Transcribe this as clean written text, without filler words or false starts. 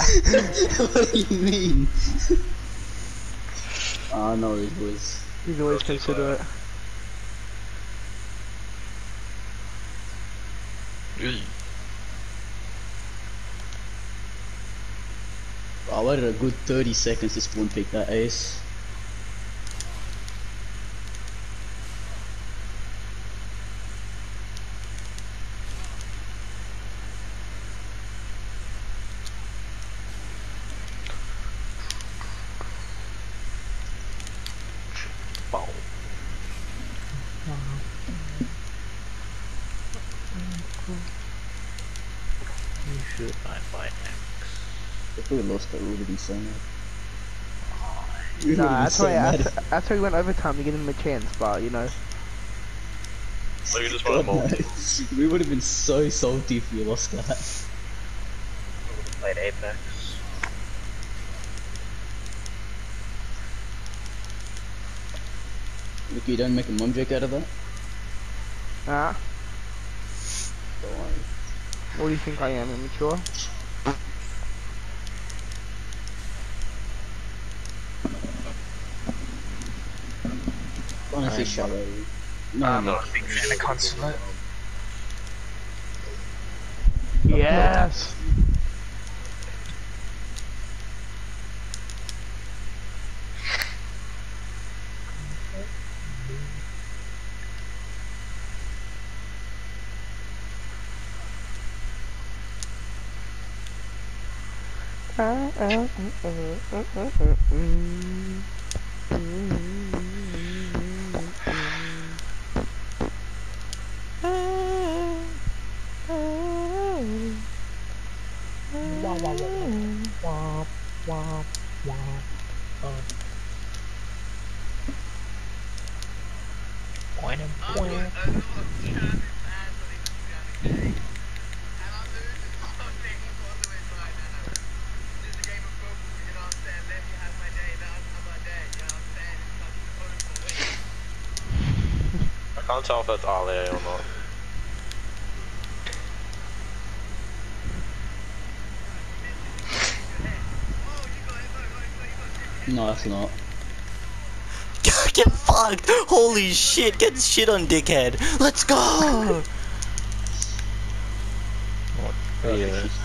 What do you mean? Oh no, it was. He's always considerate. I waited a good 30 seconds to spawn pick that ace. Wow. You should buy X. If we lost it, we would have been so mad. Nah, that's why we went overtime to give him a chance, but you know. So you just want more. We would have been so salty if we lost that. I would have played Apex. Look, you don't make a mom joke out of that? Ah, Don't worry. what do you think I am, immature? Honestly, shallow. No, I'm no. not a big fan of consulate. Yes! Point and point. I can't tell if that's Ali or not. No, that's not. Get fucked! Holy shit, get shit on, dickhead! Let's go! What? Yeah.